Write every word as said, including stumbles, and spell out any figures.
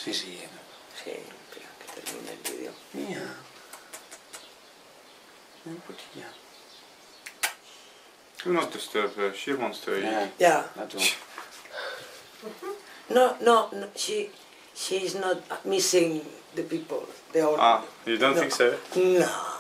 Sì, sì. Sì, prima che termina il video. Mia. Un pochino. Do not disturb her, she wants to eat. Yeah. Yeah. That's all. No, no, no, she, she's not missing the people, the old. Ah, you don't No. think so? No.